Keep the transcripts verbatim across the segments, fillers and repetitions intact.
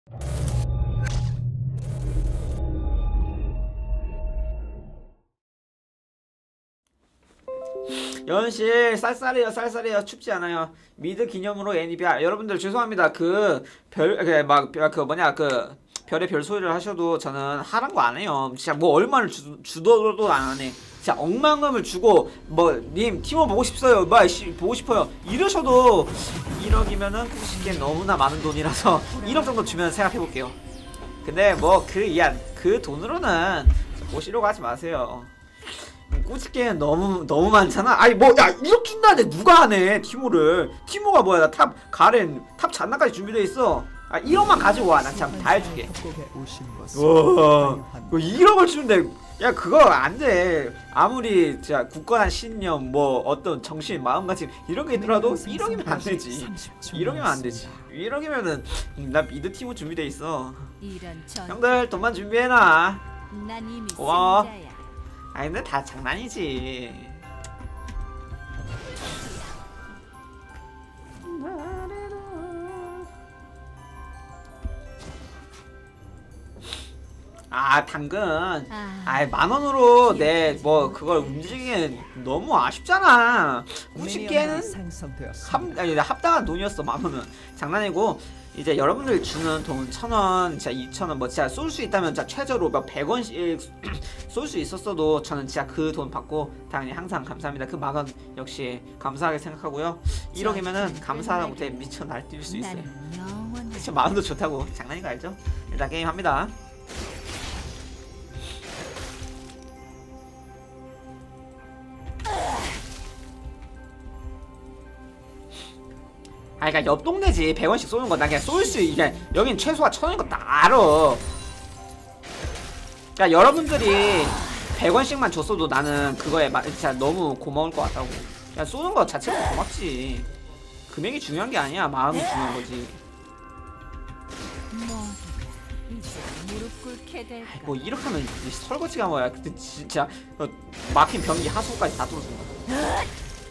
연실 쌀쌀해요 쌀쌀해요 춥지 않아요. 미드 기념으로 애니비아 여러분들 죄송합니다. 그 별 막 그 뭐냐 그 별의 별 소리를 하셔도 저는 하란 거 안 해요. 진짜 뭐 얼마를 주, 주더라도 안 하네. 진짜 억만금을 주고 뭐 님 티모 보고 싶어요 뭐 보고 싶어요 이러셔도 일억이면은 구십 개 너무나 많은 돈이라서 일억 정도 주면 생각해볼게요. 근데 뭐 그 이한 그 돈으로는 보시려고 하지 마세요. 꾸짖기에는 너무 너무 많잖아. 아니 뭐 야 일억 준다는데 누가 하네 티모를. 티모가 뭐야 나 탑 가렌 탑 잔나까지 준비돼 있어. 아 일억만 가지고 와. 나 참 다 해줄게. 와 일억을 주는데 야 그거 안돼. 아무리 진짜 굳건한 신념 뭐 어떤 정신 마음가짐 이런 게 있더라도 일억이면 안 되지. 일억이면 안 되지. 일억이면은 나 미드 티모 준비돼 있어. 형들 돈만 준비해놔. 고마워. 아니 근데 다 장난이지. 아 당근 아이 만원으로 내 뭐 그걸 움직이기엔 너무 아쉽잖아. 구십 개는 합, 아니, 합당한 돈이었어. 만원은 장난이고 이제 여러분들 주는 돈 천원 진짜 이천원 뭐 진짜 쏠 수 있다면 진짜 최저로 몇 백원씩 쏠 수 있었어도 저는 진짜 그 돈 받고 당연히 항상 감사합니다. 그 만원 역시 감사하게 생각하고요. 일억이면은 감사하다 못해 미쳐 날뛸 수 있어요. 진짜 마음도 좋다고. 장난인 거 알죠? 일단 게임 합니다. 아 그니까 옆 동네지. 백원씩 쏘는 거 나 그냥 쏠 수 이게 여긴 최소가 천원인 거 다 알아. 그니까 여러분들이 백원씩만 줬어도 나는 그거에 마, 진짜 너무 고마울 것 같다고. 그냥 쏘는 거 자체가 고맙지. 금액이 중요한 게 아니야. 마음이 중요한 거지. 아이, 뭐 이렇게 하면 설거지가 뭐야. 근데 진짜 어, 막힌 변기 하수구까지 다 뚫어준 거야.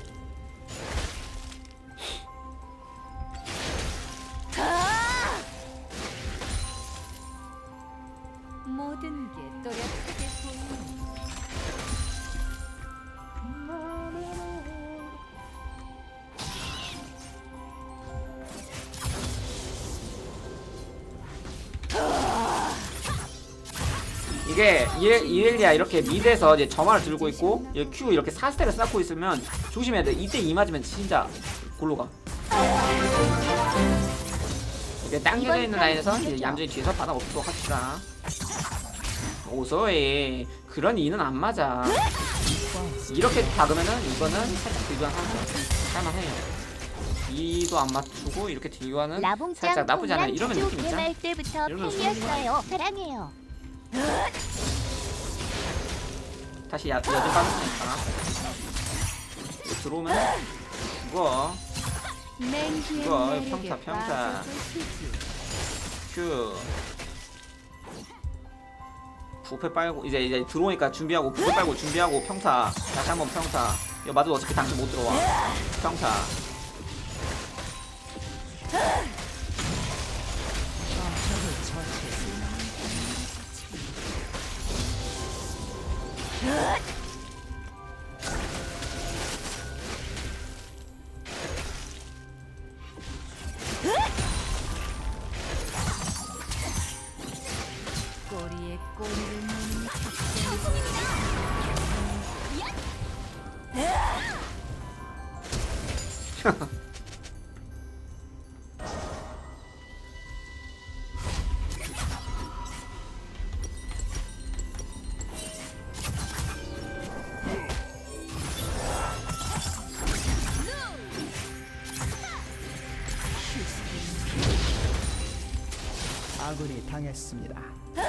모든 게 또렷하게 보이는 이게 이렐리아 이렇게 미드에서 이제 점화를 들고 있고 Q 이렇게 사 스택을 쌓고 있으면 조심해야 돼. 이때 이 맞으면 진짜 골로 가. 이렇게 당겨져 있는 라인에서 이제 얌전히 뒤에서 받아 먹도록 합시다. 오소에 그런 이는 안 맞아. 이렇게 박으면은 이거는 살짝 딜교환 할만해요. 이도 안 맞추고 이렇게 딜교환은 살짝 나쁘지 않아요. 이러면 느낌 있잖아. 때부터 팬이었어요. 사랑해요. 다시 야, 여든 빠졌으니까 들어오면 이거 이거 평타 평타 큐 부패 빨고 이제 이제 들어오니까 준비하고 부패 빨고 준비하고 평타 다시 한번 평타. 이거 맞아도 어차피 당신 못 들어와. 평타 꼬리에 꼬리를 무는 아군이 당했습니다.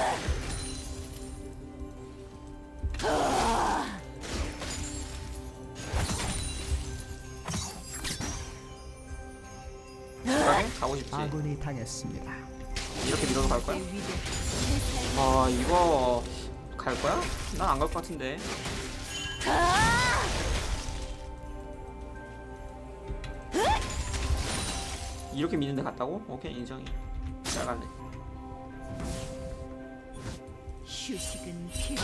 가고 싶지. 아군이 당했습니다. 이렇게 밀어서 갈 거야? 아 이거 갈 거야? 난 안 갈 것 같은데. 이렇게 미는데 갔다고? 오케이 인정이. 잘 갔네. 휴식은 필요.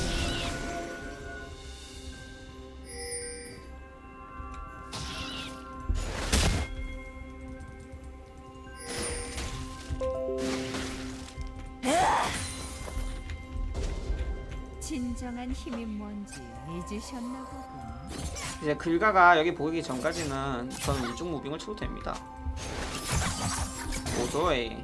진정한 힘이 뭔지 잊으셨나 보군. 이제 글가가 여기 보이기 전까지는 저는 이쪽 무빙을 쳐도 됩니다. 오도이.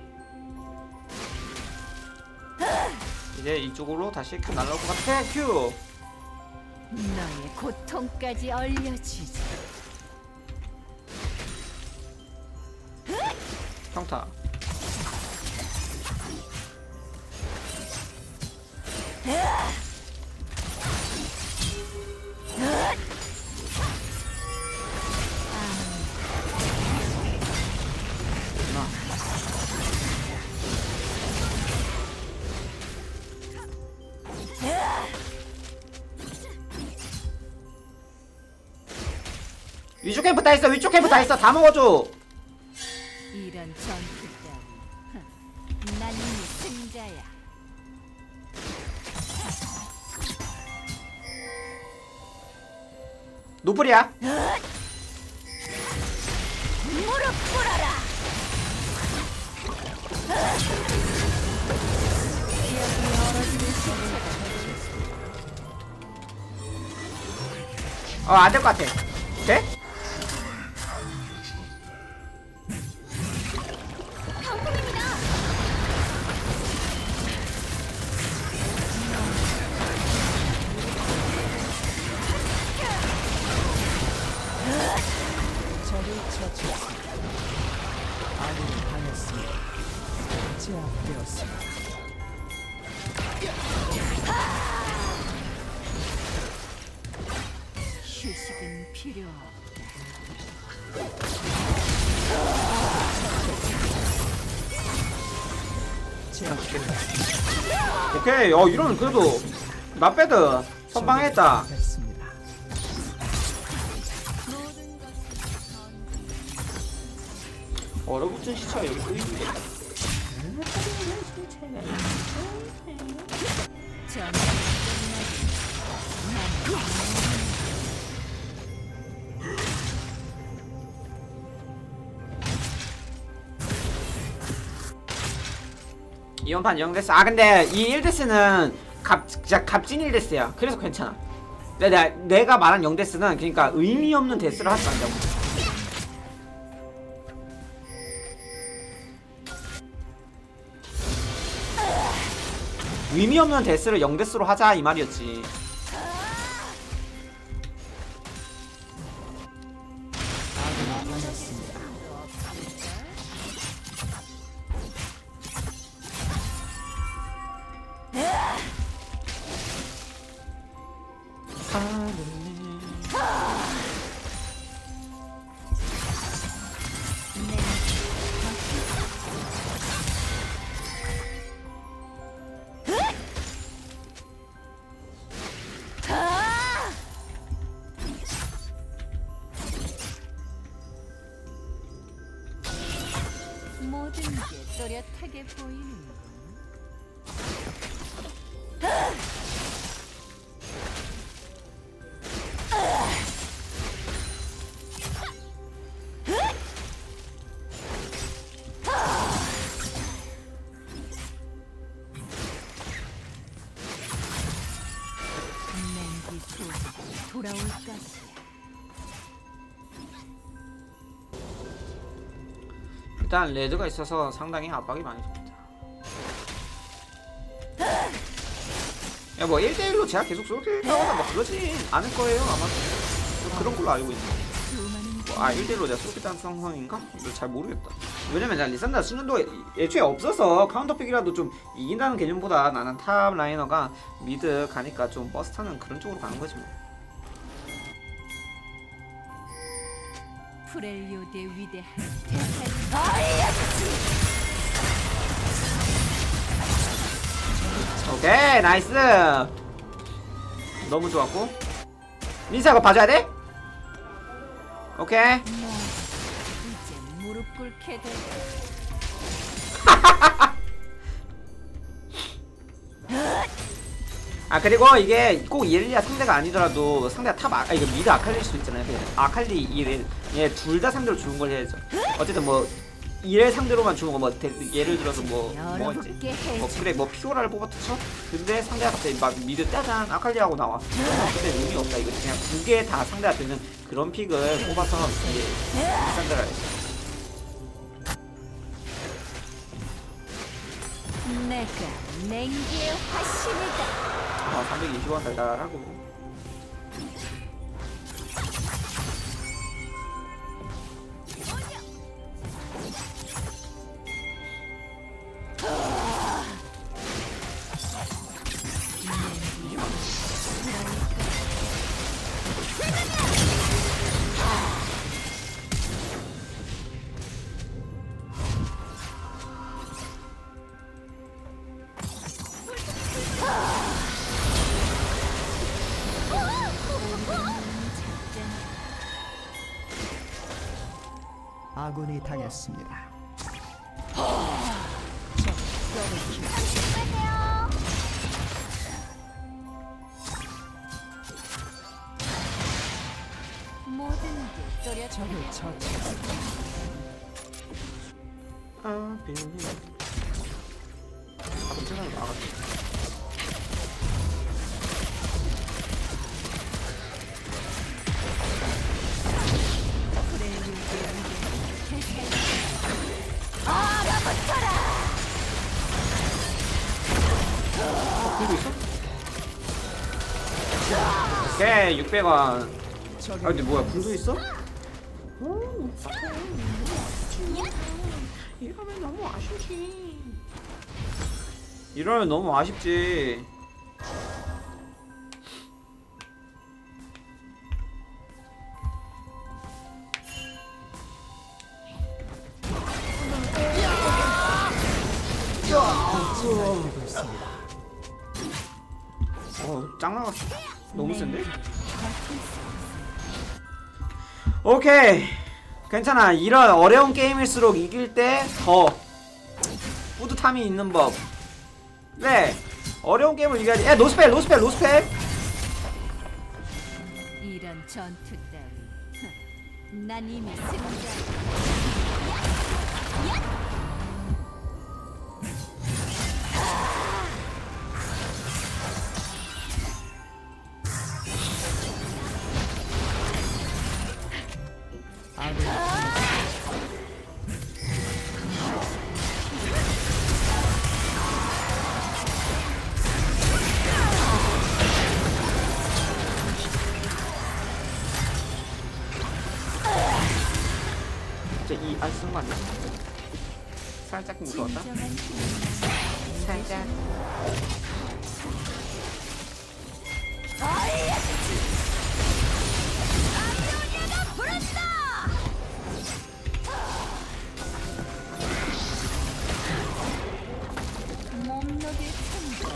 이제 이쪽으로 다시 큐 날라올 것 같아. 큐. 너의 고통까지 얼려주지. 평타. 위쪽 캠프 다 있어. 위쪽 캠프 다 있어. 다 먹어줘. 이런 전투 따위. 난 이미 승자야. 노플이야. 무릎 꿇어라. 기억이 얼어지는 시체가 어, 안 될 것 같아. 돼? 적을 처치했습니다. 아군이 당했습니다. 제압되었습니다. 휴식은 필요 없다. 제압되었습니다. 오케이. 어, 이러면 그래도 나 빼드 선방했다. 됐습니다. 모든 것은 얼어붙은 시차가 여기 보이는데. 전쟁이 끝나기 난 이번 판 영 데스. 아 근데 이 일 데스는 갑 진짜 값진 일 데스야. 그래서 괜찮아. 내가 내가 말한 영 데스는 그러니까 의미 없는 데스를 하지 말자고. 의미 없는 데스를 영 데스로 하자 이 말이었지. 아군이 당했습니다. 모든 게 또렷하게 보이는군. 냉기 속에 돌아올 것이야. 일단 레드가 있어서 상당히 압박이 많이 줍니다. 야, 뭐 일 대 일로 제가 계속 쏠게하거나 뭐 그러진 않을 거예요 아마. 뭐 그런 걸로 알고 있는데. 수많은 뭐, 아 일 대 일로 내가 쏠겠다는 상황인가? 이거 잘 모르겠다. 왜냐면 내가 리산다 쓰는 동안 애초에 없어서 카운터픽이라도 좀 이긴다는 개념보다 나는 탑 라이너가 미드 가니까 좀 버스 타는 그런 쪽으로 가는 거지 뭐. 프렐리오드의 위대한 대사를 오케이 나이스. 너무 좋았고. 민사 이거 봐줘야 돼? 오케이. 너 이제 무릎 꿇게 될 아 그리고 이게 꼭 이렐리아 상대가 아니더라도 상대가 탑 아, 아 이거 미드 아칼리일 수도 있잖아요. 그냥 아칼리 이렐 얘둘 다 상대로 주는 걸 해야죠. 어쨌든 뭐 이렐 상대로만 주는 거뭐 예를 들어서 뭐 뭐였지? 뭐 그래 뭐 피오라를 뽑았다 쳐? 근데 상대가 갑자기 막 미드 짜잔 아칼리하고 나와. 근데 의미 없다. 이거 그냥 두 개 다 상대가 되는 그런 픽을 뽑아서 이제 상대가 해. 내가 냉기의 화신이다. 아 삼백이십 원 달달하고. 아군이 당했습니다. 모든 게 또렷하게 적을 처치했습니다. 아 비밀. 아 세상에 나갔다. 들고 있어? 오케이 육백 원. 아 근데 뭐야 불도 있어? 오, 이러면 너무 아쉽지. 이러면 너무 아쉽지. 어, 짱 나갔어. 너무 센데? 오케이. 괜찮아. 이런 어려운 게임일수록 이길 때 더 뿌듯함이 있는 법. 네. 어려운 게임을 이겨야지. 야, 노스펠, 노스펠, 노스펠. 이런 전투 따위 난 이미 승자. 아군이 진짜 이 안 쓴 거 아니야? 살짝 무서웠다. 진정한 힘은 살짝. 몸놀이 천국.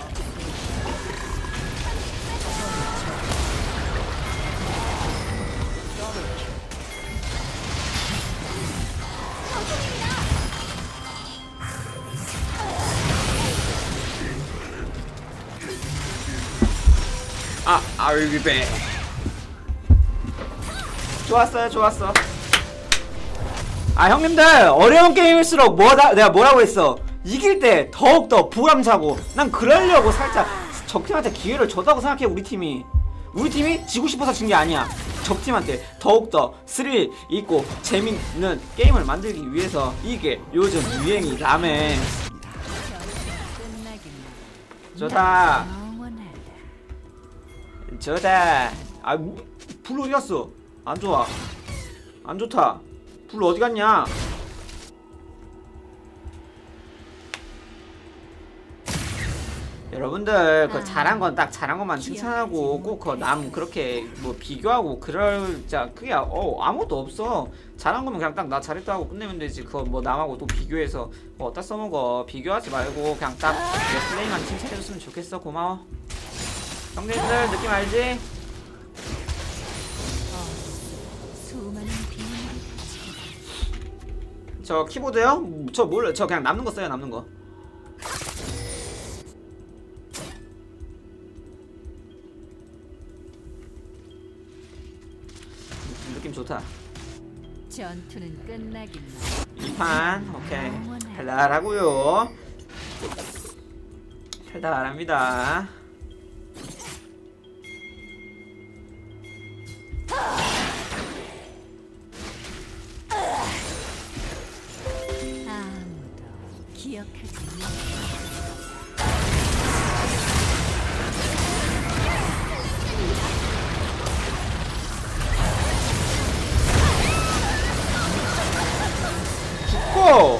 아, I'll be back. 좋았어요, 좋았어. 아, 형님들 어려운 게임일수록 뭐다 내가 뭐라고 했어? 이길 때 더욱더 부감차고. 난 그러려고 살짝 적팀한테 기회를 줬다고 생각해. 우리 팀이 우리 팀이 지고 싶어서 진 게 아니야. 적팀한테 더욱더 스릴 있고 재밌는 게임을 만들기 위해서. 이게 요즘 유행이라며. 끝나긴 좋다, 영원하다. 좋다. 아, 불 어디 갔어? 안 좋아, 안 좋다. 불 어디 갔냐? 여러분들 그 잘한 건 딱 잘한 것만 칭찬하고 꼭 그 남 그렇게 뭐 비교하고 그럴 자 그게 어 아무것도 없어. 잘한 거면 그냥 딱 나 잘했다 하고 끝내면 되지. 그거 뭐 남하고 또 비교해서 뭐 어디다 써먹어. 비교하지 말고 그냥 딱 내 플레이만 칭찬해줬으면 좋겠어. 고마워. 형님들 느낌 알지? 수많은 비밀이 저 키보드요? 저 몰라. 저 그냥 남는 거 써요. 남는 거. 좋다. 전투는 끝나긴 이 판 오케이 달달하고요. 달달합니다. 아무도 기억하지 마. 죽고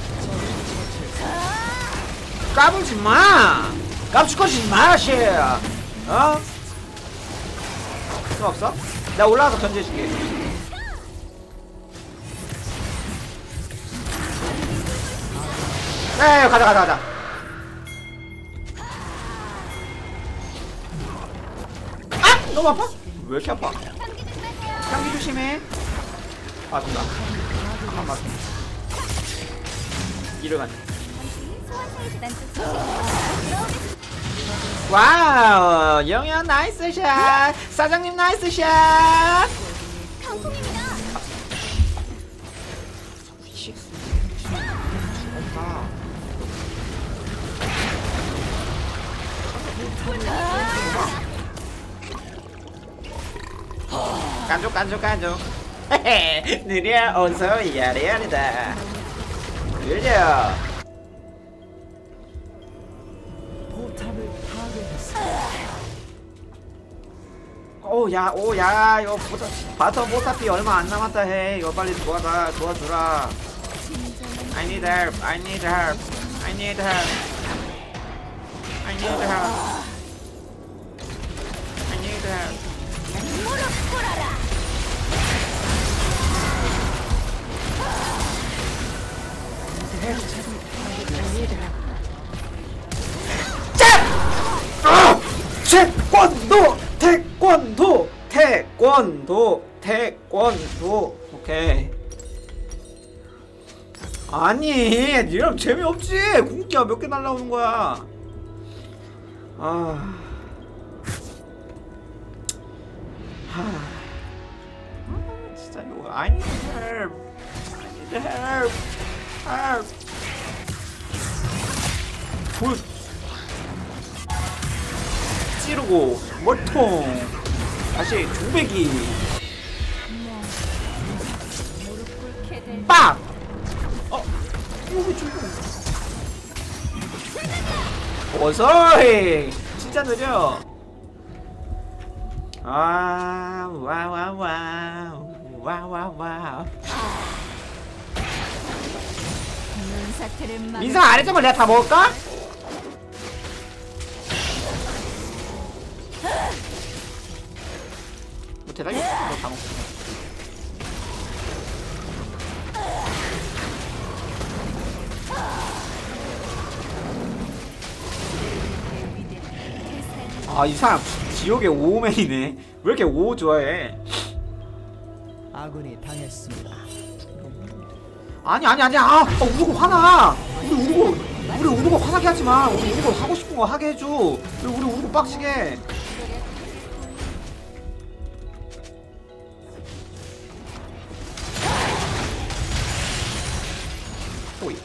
까불지 마. 깜찍거리지 마, 씨. 어? 필요 없어? 내가 올라가서 견제해줄게. 네, 가자, 가자, 가자. 아! 너무 아파? 왜 이렇게 아파? 감기 조심해. 아, 된다. 한 번. 이를 가네. 와우, 영현 나이스 샷. 사장님 나이스 샷. 깐족 깐족 깐족. 느려 어서 야리야리다. 느려. 포탑을 파괴했습니다. 오야 오야 이거 보타, 바텀 포탑이 얼마 안 남았다 해. 이거 빨리 도와라 도와주라. I need help. I need help. I need help. I need help. I need help. 아! 태권도 태권도 태권도 태권도 오케이. 아니 이러면 재미없지. 궁극기가 몇 개 날라오는 거야. 아, 하, 아 진짜 이거 I need help. I need help. help. 볼 찌르고 멀통 다시 두배기 무릎 꿇게 될 빡! 어? 이거 좀 어서이! 진짜 느려. 아 와와와우 와와와우. 눈사태를 막 민상 아래쪽을 내가 다 먹을까? 뭐 대단히 너다 먹고. 아, 이 사람 지옥의 오맨이네. 왜 이렇게 오 좋아해? 아군이 당했습니다. 아니 아니 아니. 아, 아 우르고 화나. 우리 우르고 우리 우르고 화나게 하지 마. 우리 우르고 하고 싶은 거 하게 해줘. 왜 우리 우르고 빡치게 해? 오이.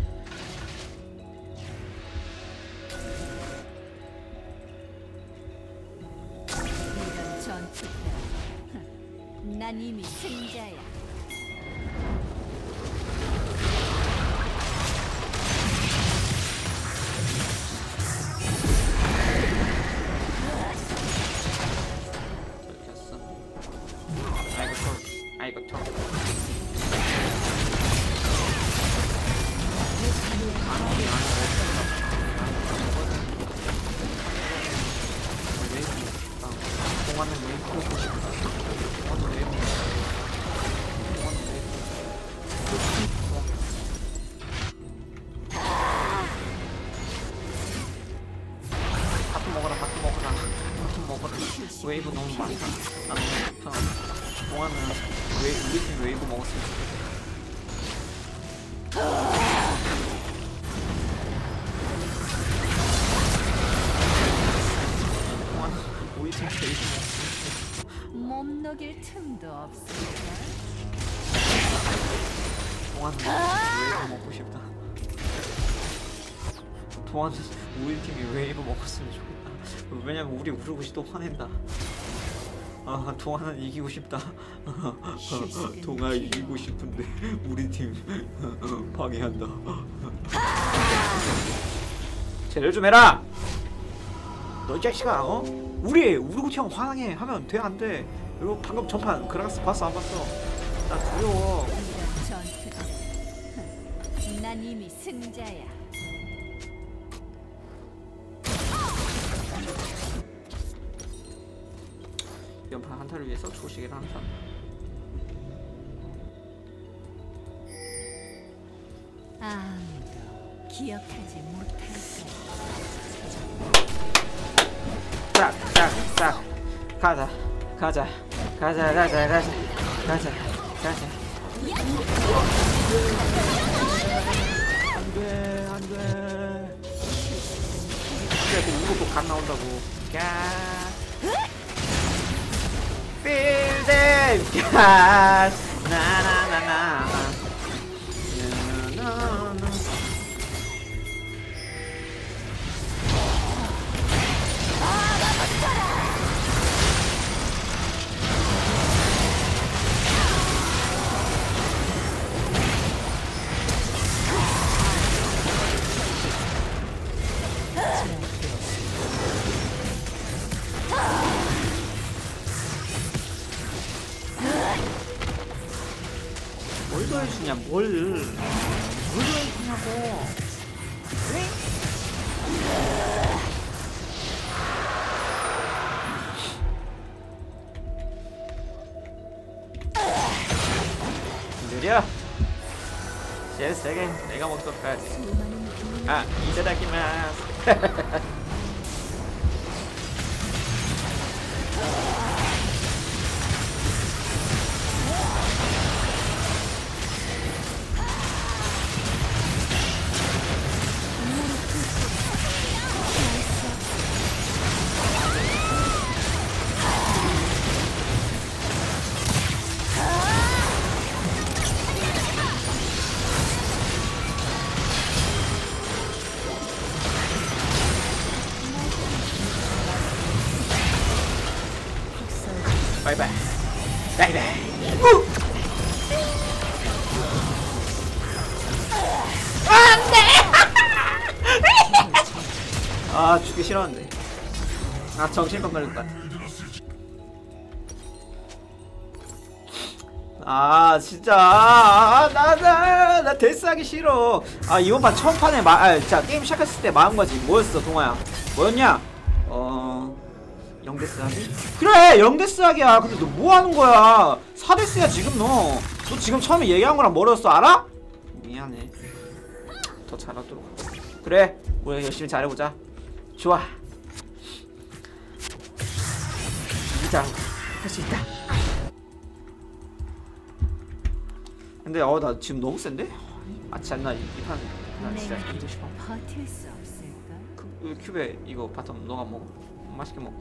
이런 전투 때, 난 이미 승자야. 아이고 tor. 아이고 tor. 공원은 왜 이렇게 공원은 왜 이렇게 밥도 먹어라 밥도 먹어라 밥도 먹어라. 웨이브 너무 많다. 나 너무 좋다. 공원은 왜 우리 팀 웨이브 먹었으면 좋겠다. 공원은 우리 팀 웨이브 먹었으면 좋겠다. 몸 녹일 틈도 없어. 동화는 웨이브 먹고 싶다. 동화는 우리 팀이 웨이브 먹었으면 좋겠다. 왜냐면 우리 우르고시 또 화낸다. 아, 동화는 이기고 싶다. 동화 이기고 싶은데 우리 팀 방해한다. 제대로 좀 해라. 너 이 자식아, 어? 우리 우르고시 형 화나게 하면 돼 안 돼? 이거 방금 전판 그라가스 봤어 안 봤어? 나 두려워. 이런 전투. 난 이미 승자야. 연판 한타를 위해서 초식을 하는 사람. 아무도 기억하지 못할 거야. 싹싹싹 가자 가자 가자 가자 가자 가자 가자. 안돼 안돼. 그래 그 우고 또간 나온다고. 야. Feel the gas. 나나나나. 나나나. 뭘 더해주냐 뭘. 뭘 더해주냐고. 느려. 제일 세게 내가 먹도록 하지. 아, 이따다키마스. 바이바이. 바이바이. 우! 아, 죽기 싫었는데. 아, 정신병 걸릴 것 같아. 아, 진짜. 아, 나, 나, 나 데스하기 싫어. 아, 이번 판 처음 판에 마, 아, 자, 게임 시작했을 때 마음가지 뭐였어, 동아야? 뭐였냐? 어, 영데스 하기? 그래, 영데스 하기야. 근데 너 뭐 하는 거야? 사 데스야, 지금 너. 너 지금 처음에 얘기한 거랑 멀었어, 알아? 미안해. 더 잘하도록 하자. 그래, 우리 열심히 잘해보자. 좋아. 이기자. 할 수 있다. 근데 어 나 지금 너무 센데? 아 진짜 나 이판 나 진짜 이기고 싶어. 버틸 수 없을까? 그 큐베 이거 바텀 너가 먹어. 맛있게 먹어.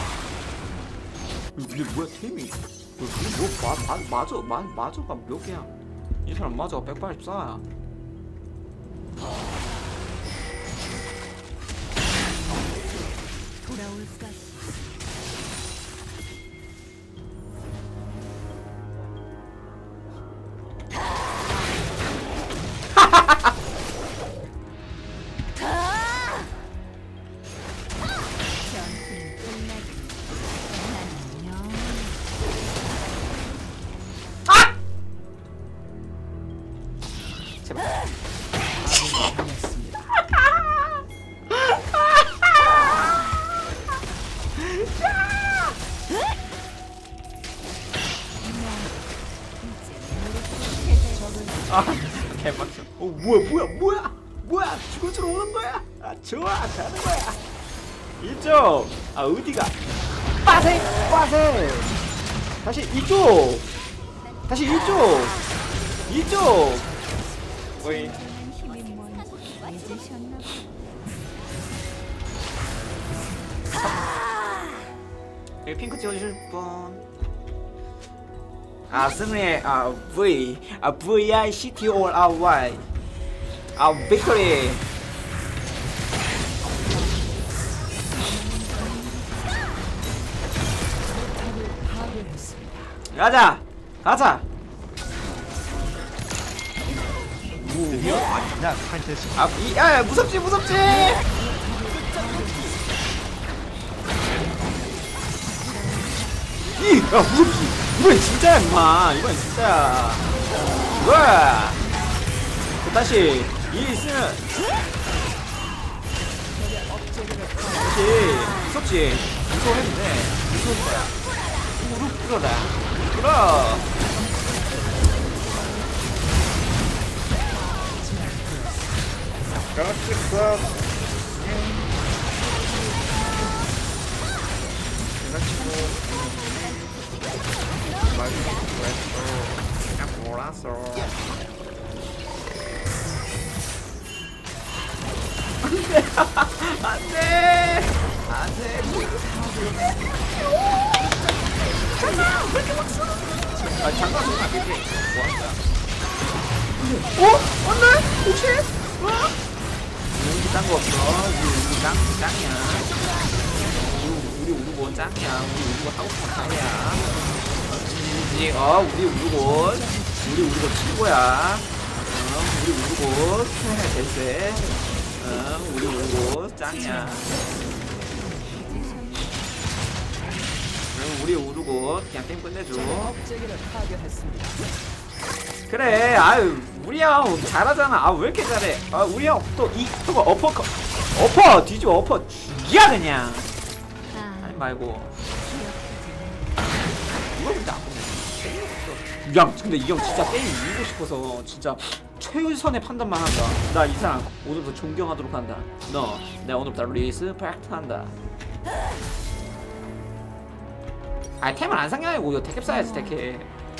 근데 뭐야 템이? 뭐마 마저 마 마저가 몇 개야? 이 사람 마저가 백팔십사야. 돌아올 것이. 전투는 끝나지. 나는 영원히 제발. 아 개빡쳐. 어 뭐야 뭐야 뭐야 뭐야 죽을 줄 오는 거야? 아 좋아 잘하는 거야. 이쪽. 아 어디가? 빠세 빠세. 다시 이쪽. 다시 이쪽. 이쪽. 어이. 힘이 뭔지 잊으셨나 봐. 여기 핑크 찍어주실 분. 아 승리의 아 V 아 V I C T O R Y 아 빅토리. 가자 가자. 드디어 마지막 판테스. 아, 이, 야, 야, 무섭지, 무섭지! 이, 야, 무섭지! 이번엔 진짜야, 임마! 이번엔 진짜야! 뭐야! 다시, 이 있으면. 다시, 무섭지? 무서워해도 돼. 무서울 거야. 무릎 꿇어라. 꿇어! 가라치club. 그냥 몰랐어. 안돼! 안돼! 아 장난 좀 아니지? 어? 안돼? 혹시? 어? 우리 딴거 없어. 우리 우리 짱 짱이야. 우리 우리 우르고 짱이야. 우리 우르고 하고 싶은 거 다야. 이지 어 우리 우르고 우리 우르고 최고야. 어 우리 우르고 됐어. 어 우리 우르고 짱이야. 그럼 우리 우르고 그냥 게임 끝내줘. 업체계를 파괴했습니다. 그래, 아유, 우리 형 잘하잖아. 아, 왜 이렇게 잘해? 아, 우리 형 또 이, 또 어퍼컷, 어퍼 뒤집어 어퍼 죽이야 그냥. 아니 아, 말고. 기억하지. 이걸 근데 안 보네. 야, 근데 이 형 진짜 게임 이기고 싶어서 진짜 최선의 판단만 한다. 나 이 사람 오늘부터 존경하도록 한다. 너, 내가 오늘부터 리스펙트 한다. 아, 템을 안 상게 아니고 이거 택캡 쌓아야지 택캡.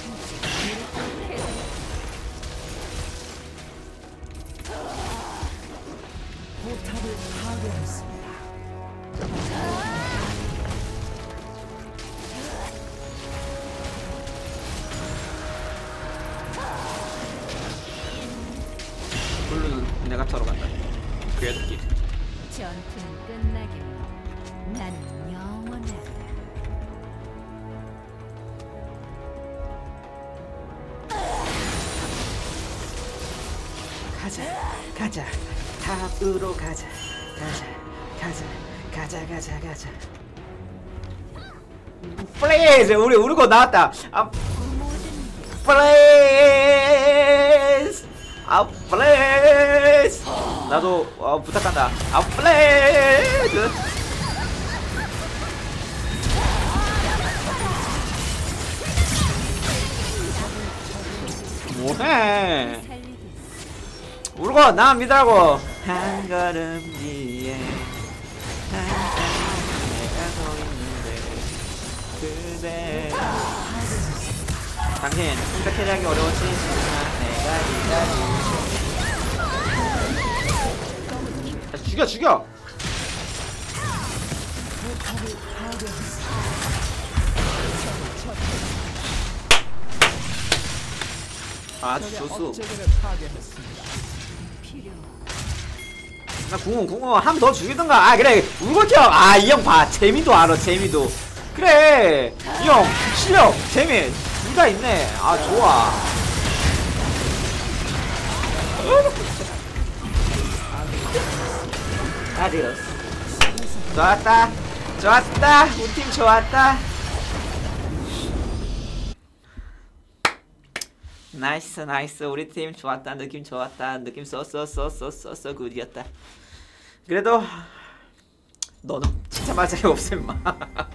포탑을 파괴했습니다. 블루는 내가 타러 간다. 궤도길. 전투는 끝나게. 나는 영원하다. 가자, 가자, 탑으로 가자, 가자, 가자, 가자, 가자, 가자. 플레이즈, 우리 우르고 나왔다. 아, 플레이즈, 아, 플레이즈. 나도 어, 부탁한다. 아, 플레이즈. 뭐해? 살리겠어. 우르고 나 믿으라고. 한 걸음 뒤에 한 사람 내가 서 있는데 그대 당신 진짜 캐리하기 어려웠지. 내가 기다리. 죽여 죽여. 포탑을 파괴했습니다. 아 적의 좋소. 업체계를 파괴했습니다. 필요. 나 궁어 궁어 한 번 더 죽이던가. 아 그래 울고형. 아 이 형 봐. 재미도 알아 재미도. 그래 이 형 실력 재미 둘 다 있네. 아 좋아. 아디오스. 좋았다 좋았다 우리 팀 좋았다. 나이스 나이스 우리 팀 좋았다. 느낌 좋았다. 느낌 쏘쏘쏘쏘쏘쏘 굿이었다. 그래도 너는 진짜 맞을 게 없어 임마.